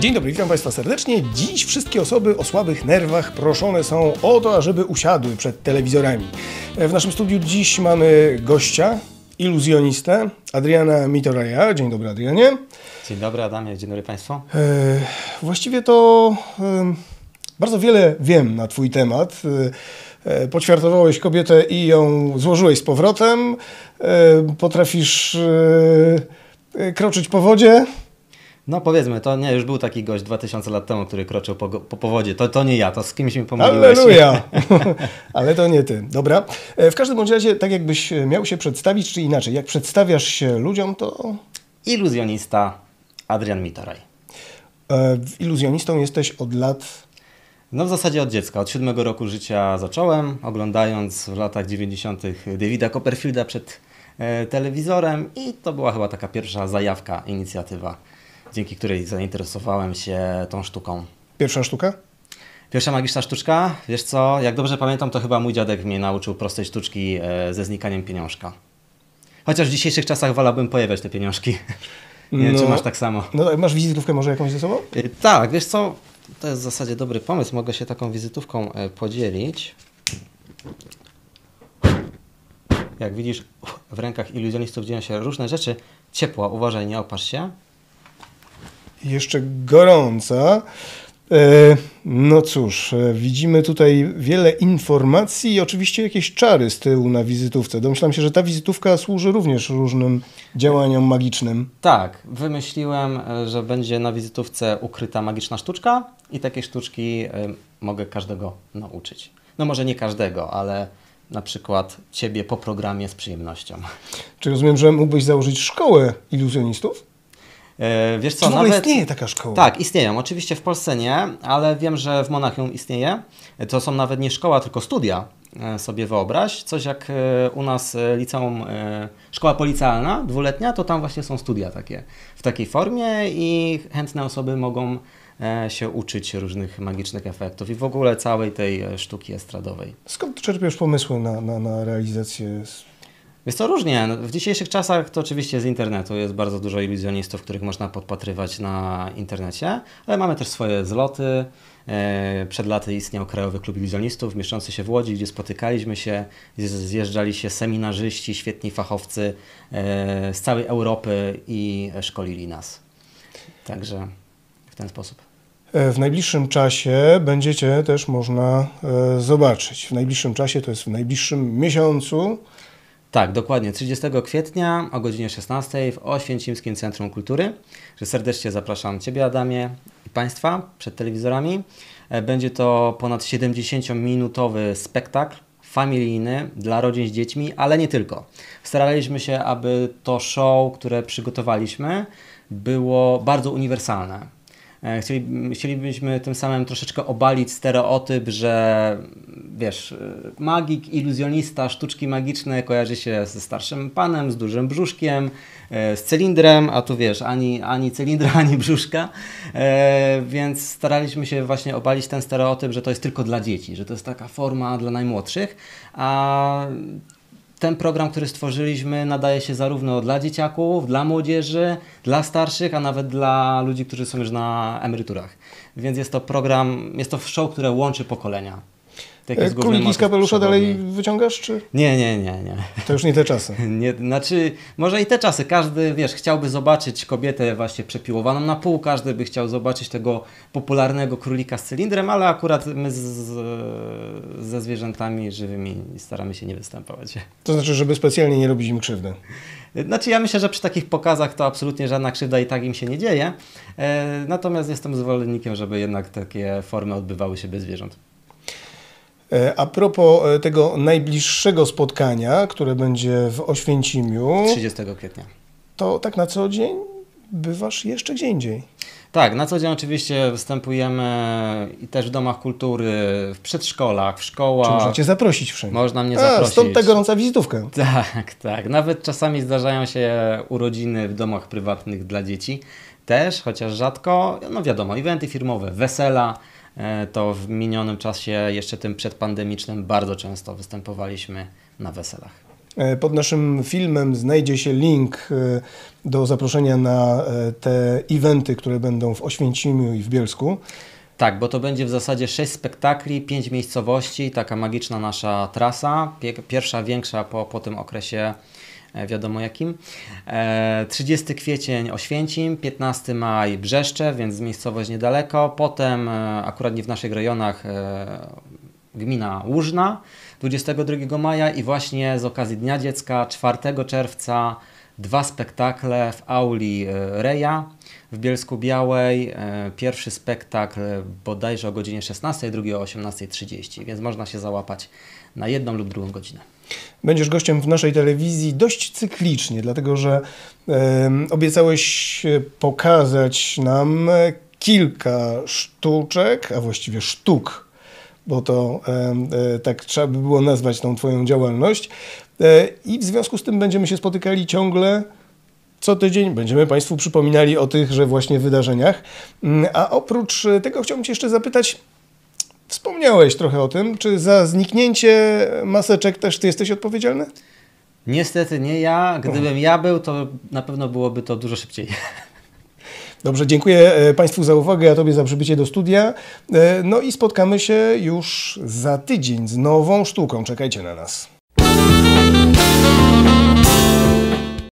Dzień dobry, witam Państwa serdecznie. Dziś wszystkie osoby o słabych nerwach proszone są o to, ażeby usiadły przed telewizorami. W naszym studiu dziś mamy gościa, iluzjonistę, Adriana Mitoraja. Dzień dobry, Adrianie. Dzień dobry, Adamie. Dzień dobry Państwu. Właściwie to bardzo wiele wiem na Twój temat. Poćwiartowałeś kobietę i ją złożyłeś z powrotem. Potrafisz kroczyć po wodzie. No powiedzmy, to nie, już był taki gość 2000 lat temu, który kroczył po powodzie. To nie ja, to z kimś mi pomyliłeś. Halleluja! Ale to nie ty. Dobra. W każdym bądź razie, tak jakbyś miał się przedstawić, czy inaczej, jak przedstawiasz się ludziom, to... Iluzjonista Adrian Mitoraj. Iluzjonistą jesteś od lat... No w zasadzie od dziecka. Od 7 roku życia zacząłem, oglądając w latach 90. Davida Copperfielda przed telewizorem i to była chyba taka pierwsza zajawka, inicjatywa, dzięki której zainteresowałem się tą sztuką. Pierwsza sztuka? Pierwsza magiczna sztuczka? Wiesz co, jak dobrze pamiętam, to chyba mój dziadek mnie nauczył prostej sztuczki ze znikaniem pieniążka. Chociaż w dzisiejszych czasach wolałbym pojawiać te pieniążki. Nie wiem, czy masz tak samo. No, masz wizytówkę może jakąś ze sobą? Tak, wiesz co, to jest w zasadzie dobry pomysł. Mogę się taką wizytówką podzielić. Jak widzisz, w rękach iluzjonistów dzieją się różne rzeczy. Ciepła, uważaj, nie opasz się. Jeszcze gorąca. No cóż, widzimy tutaj wiele informacji i oczywiście jakieś czary z tyłu na wizytówce. Domyślam się, że ta wizytówka służy również różnym działaniom magicznym. Tak, wymyśliłem, że będzie na wizytówce ukryta magiczna sztuczka i takiej sztuczki mogę każdego nauczyć. No może nie każdego, ale na przykład Ciebie po programie z przyjemnością. Czy rozumiem, że mógłbyś założyć szkołę iluzjonistów? Wiesz co, czy w ogóle istnieje taka szkoła? Tak, istnieją. Oczywiście w Polsce nie, ale wiem, że w Monachium istnieje. To są nawet nie szkoła, tylko studia. Sobie wyobraź. Coś jak u nas liceum, szkoła policealna, 2-letnia, to tam właśnie są studia takie w takiej formie i chętne osoby mogą się uczyć różnych magicznych efektów i w ogóle całej tej sztuki estradowej. Skąd czerpiesz pomysły na realizację? Jest to różnie. W dzisiejszych czasach to oczywiście z internetu jest bardzo dużo iluzjonistów, których można podpatrywać na internecie, ale mamy też swoje zloty. Przed laty istniał Krajowy Klub Iluzjonistów mieszczący się w Łodzi, gdzie spotykaliśmy się, zjeżdżali się seminarzyści, świetni fachowcy z całej Europy i szkolili nas. Także w ten sposób. W najbliższym czasie będziecie też można zobaczyć. W najbliższym czasie to jest w najbliższym miesiącu. Tak, dokładnie. 30 kwietnia o godzinie 16 w Oświęcimskim Centrum Kultury. Serdecznie zapraszam Ciebie, Adamie, i Państwa przed telewizorami. Będzie to ponad 70-minutowy spektakl familijny dla rodzin z dziećmi, ale nie tylko. Staraliśmy się, aby to show, które przygotowaliśmy, było bardzo uniwersalne. Chcielibyśmy tym samym troszeczkę obalić stereotyp, że wiesz, magik, iluzjonista, sztuczki magiczne kojarzy się ze starszym panem, z dużym brzuszkiem, z cylindrem, a tu wiesz, ani cylindra, ani brzuszka, więc staraliśmy się właśnie obalić ten stereotyp, że to jest tylko dla dzieci, że to jest taka forma dla najmłodszych, a ten program, który stworzyliśmy, nadaje się zarówno dla dzieciaków, dla młodzieży, dla starszych, a nawet dla ludzi, którzy są już na emeryturach. Więc jest to program, jest to show, które łączy pokolenia. Króliki z kapelusza dalej wyciągasz, czy? Nie. To już nie te czasy. Nie, znaczy, może i te czasy. Każdy, wiesz, chciałby zobaczyć kobietę właśnie przepiłowaną na pół, każdy by chciał zobaczyć tego popularnego królika z cylindrem, ale akurat my ze zwierzętami żywymi staramy się nie występować. To znaczy, żeby specjalnie nie robić im krzywdy. Znaczy, ja myślę, że przy takich pokazach to absolutnie żadna krzywda i tak im się nie dzieje. Natomiast jestem zwolennikiem, żeby jednak takie formy odbywały się bez zwierząt. A propos tego najbliższego spotkania, które będzie w Oświęcimiu. 30 kwietnia. To tak na co dzień bywasz jeszcze gdzie indziej? Tak, na co dzień oczywiście występujemy i też w domach kultury, w przedszkolach, w szkołach. Czy można Cię zaprosić wszędzie? Można mnie zaprosić. Stąd ta gorąca wizytówka. Tak. Nawet czasami zdarzają się urodziny w domach prywatnych dla dzieci. Też, chociaż rzadko. No wiadomo, eventy firmowe, wesela. To w minionym czasie, jeszcze tym przedpandemicznym, bardzo często występowaliśmy na weselach. Pod naszym filmem znajdzie się link do zaproszenia na te eventy, które będą w Oświęcimiu i w Bielsku. Tak, bo to będzie w zasadzie 6 spektakli, 5 miejscowości, taka magiczna nasza trasa, pierwsza większa po tym okresie wiadomo jakim. 30 kwiecień Oświęcim, 15 maj Brzeszcze, więc miejscowość niedaleko. Potem akurat nie w naszych rejonach gmina Łużna 22 maja i właśnie z okazji Dnia Dziecka 4 czerwca 2 spektakle w auli Reja w Bielsku-Białej. Pierwszy spektakl bodajże o godzinie 16, drugi o 18:30, więc można się załapać na jedną lub drugą godzinę. Będziesz gościem w naszej telewizji dość cyklicznie, dlatego że obiecałeś pokazać nam kilka sztuczek, a właściwie sztuk, bo to tak trzeba by było nazwać tą Twoją działalność. I w związku z tym będziemy się spotykali ciągle co tydzień. Będziemy Państwu przypominali o tychże właśnie wydarzeniach. A oprócz tego chciałbym Cię jeszcze zapytać, wspomniałeś trochę o tym, czy za zniknięcie maseczek też Ty jesteś odpowiedzialny? Niestety nie ja. Gdybym ja był, to na pewno byłoby to dużo szybciej. Dobrze, dziękuję Państwu za uwagę, a Tobie za przybycie do studia. No i spotkamy się już za tydzień z nową sztuką. Czekajcie na nas.